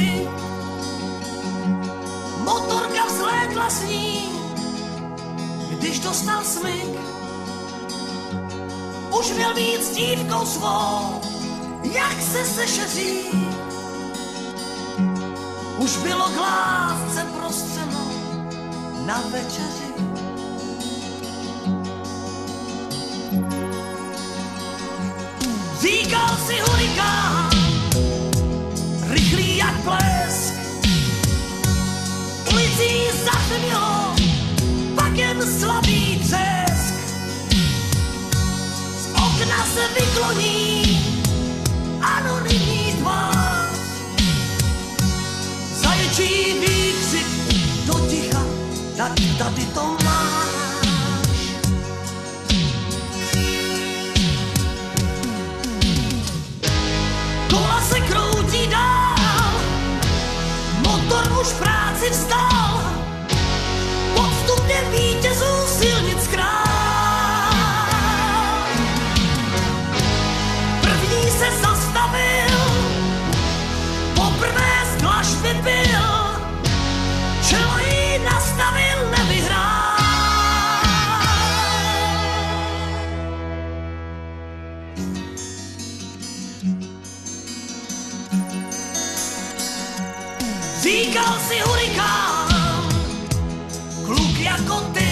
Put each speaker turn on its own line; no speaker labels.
si. Motorka vzlétla s ní, když dostal smyk. Už měl být s dívkou svou, jak se sešeří. Už bylo k lásce prostřeno na večeři. Říkal si hurikán, rychlý jak blesk. Ulicí zatmělo, pak jen slabý třesk. Z okna se vykloní anonymní tvář. Zaječí výkřik do ticha, tady to máš. Kola se kroutí dál, motor už práci vzdal. Podstupně vítězů silnic král. První se zastavil, poprvé z dlažby byl, čelo jí nastavil, nevyhrál. Říkal si hurikán, kluk jako ty.